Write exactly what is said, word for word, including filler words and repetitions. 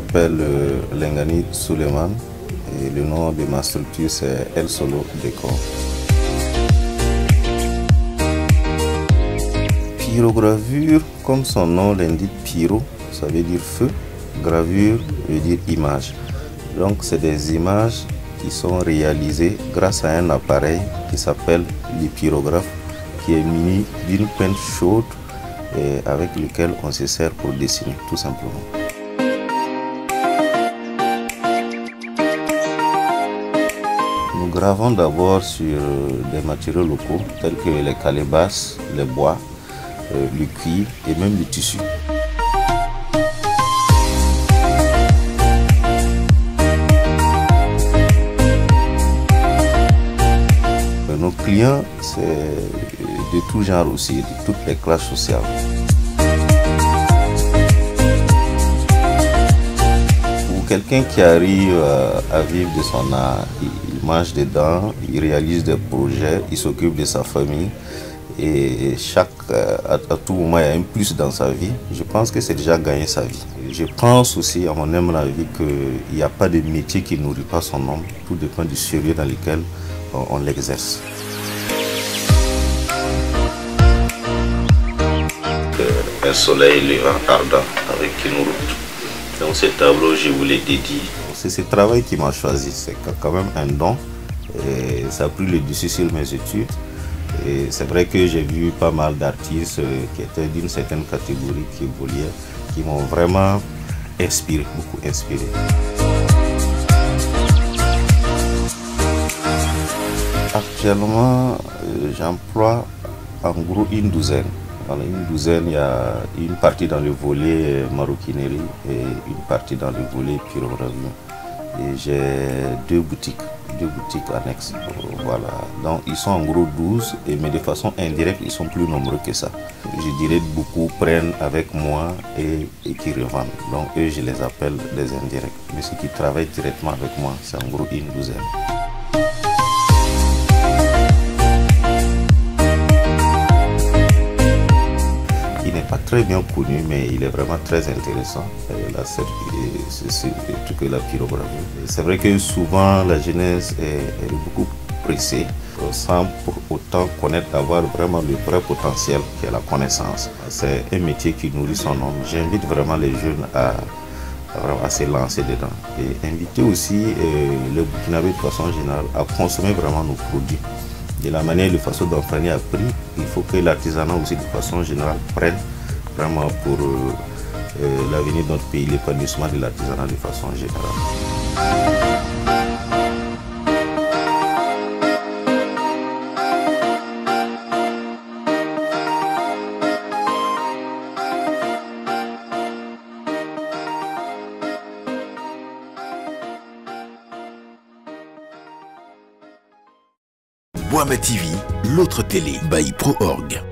m'appelle euh, Lengani Suleiman et le nom de ma structure c'est El Solo Décor. Pyrogravure, comme son nom l'indique, pyro, ça veut dire feu, gravure veut dire image. Donc c'est des images qui sont réalisées grâce à un appareil qui s'appelle le pyrographe, qui est muni d'une peinture chaude et avec lequel on se sert pour dessiner, tout simplement. Nous gravons d'abord sur des matériaux locaux tels que les calebasses, les bois, euh, le cuir et même le tissu. Nos clients, c'est de tout genre aussi, de toutes les classes sociales. Pour quelqu'un qui arrive à vivre de son art, il mange dedans, il réalise des projets, il s'occupe de sa famille et chaque, à, à tout moment il y a un plus dans sa vie. Je pense que c'est déjà gagner sa vie. Je pense aussi, à mon humble avis, qu'il n'y a pas de métier qui ne nourrit pas son homme. Tout dépend du sérieux dans lequel on, on l'exerce. Un soleil levant ardent avec une route. Donc ce tableau, je vous l'ai dédié. C'est ce travail qui m'a choisi. C'est quand même un don. Et ça a pris le dessus sur mes études. Et c'est vrai que j'ai vu pas mal d'artistes qui étaient d'une certaine catégorie, qui évoluaient, qui m'ont vraiment inspiré, beaucoup inspiré. Actuellement, j'emploie en gros une douzaine. Dans une douzaine, il y a une partie dans le volet maroquinerie et une partie dans le volet pyrogravure. Et j'ai deux boutiques, deux boutiques annexes. Voilà. Donc ils sont en gros douze, et, mais de façon indirecte, ils sont plus nombreux que ça. Je dirais que beaucoup prennent avec moi et, et qui revendent. Donc eux, je les appelle des indirects. Mais ceux qui travaillent directement avec moi, c'est en gros une douzaine. Il n'est pas très bien connu, mais il est vraiment très intéressant. C'est tout que la pyrogravure. C'est vrai que souvent la jeunesse est, est beaucoup pressée, sans pour autant connaître, d'avoir vraiment le vrai potentiel qui est la connaissance. C'est un métier qui nourrit son homme. J'invite vraiment les jeunes à, à, à se lancer dedans. Et inviter aussi euh, les Burkinabés de façon générale à consommer vraiment nos produits. De la manière et de façon dont Fanny a pris, il faut que l'artisanat aussi de façon générale prenne vraiment pour euh, euh, l'avenir de notre pays, l'épanouissement de l'artisanat de façon générale. Boama T V, l'autre télé, by Pro Org.